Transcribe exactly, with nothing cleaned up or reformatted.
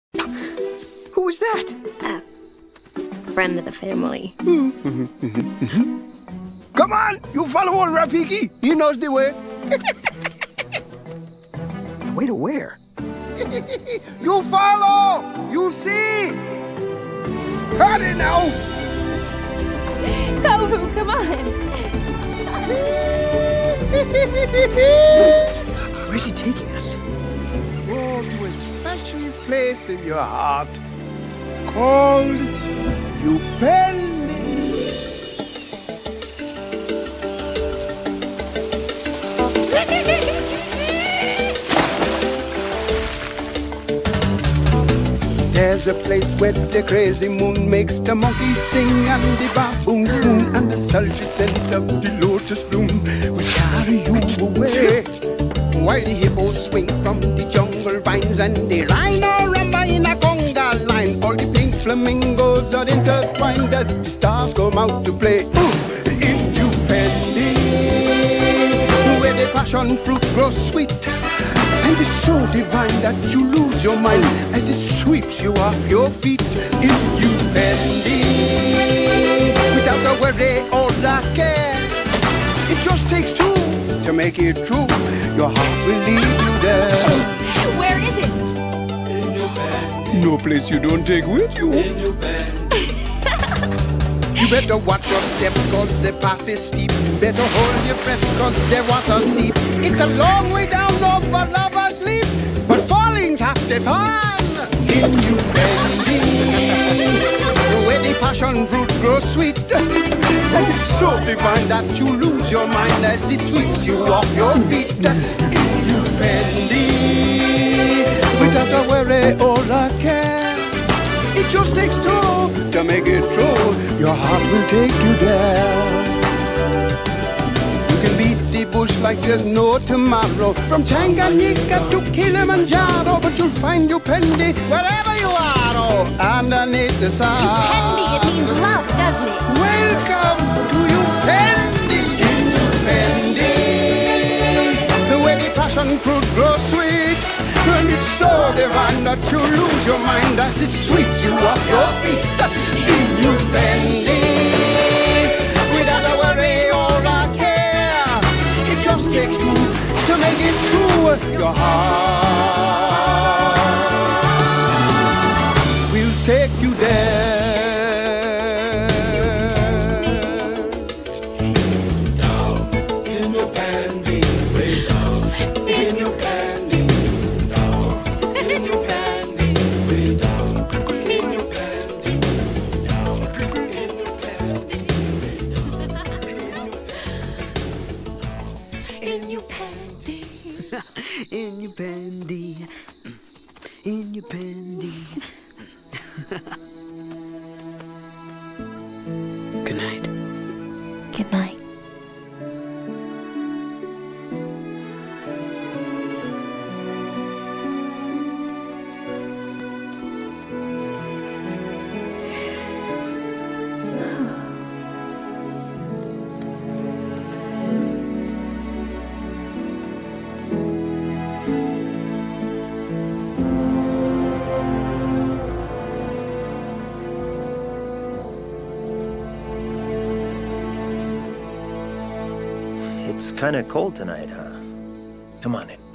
Who was that? Uh, friend of the family. Come on, you follow old Rafiki. He knows the way. The way to where? You follow. You see. Hurry now. Kovu, come on. Where's he taking us? Go to a special place in your heart called Upendi. There's a place where the crazy moon makes the monkeys sing and the baboons swoon and the sultry scent of the lotus bloom will carry you away. While the hippos swing from the jungle vines and the rhino rumba in a conga line, all the pink flamingos are intertwined as the stars come out to play. In Upendi, where the passion fruit grows sweet, and it's so divine that you lose your mind as it sweeps you off your feet. In Upendi, without a worry or a care, it just takes two to make it true. Your heart will lead you there. Where is it? In Upendi. No place you don't take with you. In Upendi. You better watch your step, cause the path is steep. Better hold your breath, cause the water's deep. It's a long way down low for lovers leap, but falling's half the fun. In Upendi, where the passion fruit grows sweet, and it's so divine that you lose your mind as it sweeps you off your feet. In Upendi, without a worry or a care, it just takes two to make it true. Your heart will take you there. You can beat the bush like there's no tomorrow, from Tanganyika to Kilimanjaro, but you'll find Upendi wherever you are, oh, underneath the sun. Upendi, it means love, doesn't it? Welcome to Upendi. In Upendi, the way the passion fruit grows sweet, and it's so divine that you lose your mind as it sweeps you off your feet. In Upendi, without a worry or a care, it just takes two to make it true. Your heart will take you there. In Upendi, in Upendi. Good night. Good night. It's kind of cold tonight, huh? Come on in.